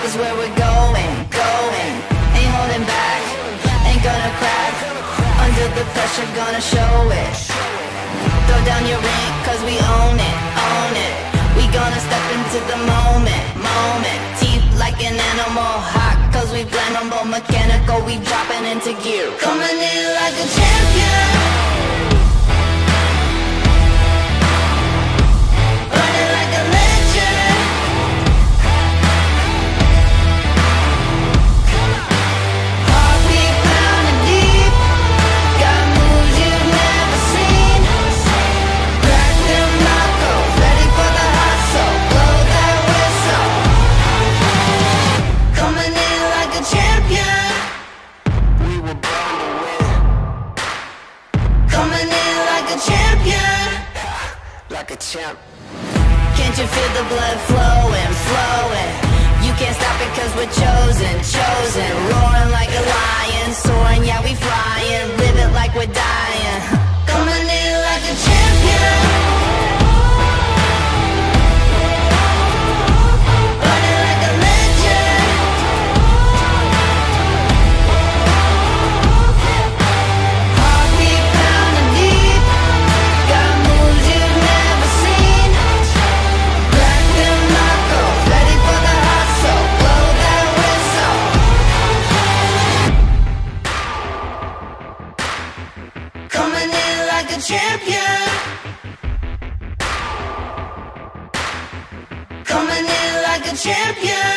is where we're going, going. Ain't holding back, ain't gonna crack. Under the pressure, gonna show it. Throw down your ring, cause we own it, own it. We gonna step into the moment, moment. Teeth like an animal, hot cause we flammable. Mechanical, we dropping into gear. Coming in like a champion, running like a legend. Heartbeat pounding deep, got moves you've never seen. Crack them knuckles, ready for the hustle. Blow that whistle. Coming in like a champion, we were born to win. Coming in like a champion, like a champ. Can't you feel the blood flowing, flowing? You can't stop it cause we're chosen, chosen. Roaring like a lion, soaring, yeah we flying. Live it like we're dying. Coming in like a champion, running like a legend. Heartbeat pounding deep, got moves you've never seen. Crack them knuckles, ready for the hustle. Blow that whistle. Coming in like a champion, coming in like a champion.